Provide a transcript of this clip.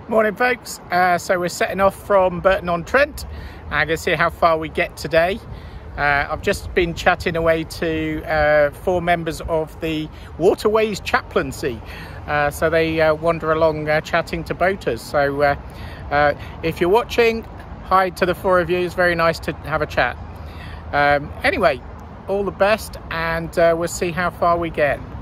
Morning folks, so we're setting off from Burton-on-Trent. I'm going to see how far we get today. I've just been chatting away to 4 members of the Waterways Chaplaincy. So they wander along chatting to boaters. So if you're watching, hi to the 4 of you. It's very nice to have a chat. Anyway, all the best, and we'll see how far we get.